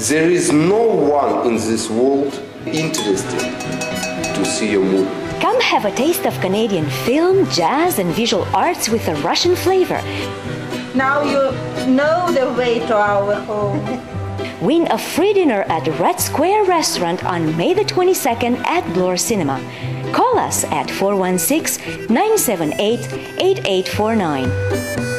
There is no one in this world interested to see your movie. Come have a taste of Canadian film, jazz and visual arts with a Russian flavor. Now you know the way to our home. Win a free dinner at Red Square Restaurant on May the 22nd at Bloor Cinema. Call us at 416-978-8849.